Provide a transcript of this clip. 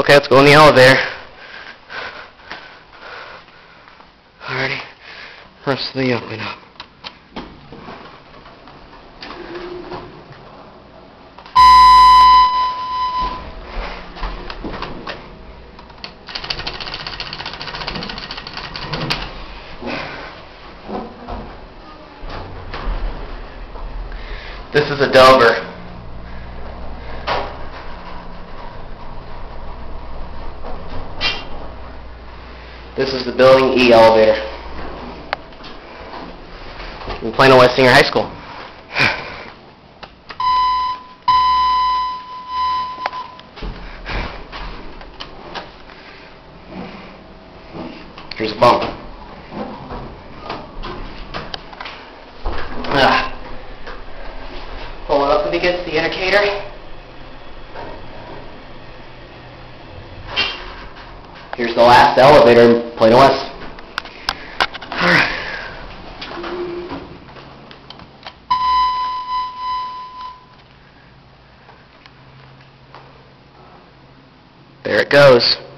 Okay, let's go in the elevator. Alrighty. Rest of the open up. This is a Dover. This is the Building E elevator in Plano West Senior High School. Here's a bump. Pull it up when it gets the indicator. Here's the last elevator in Plano West. Alright. There it goes.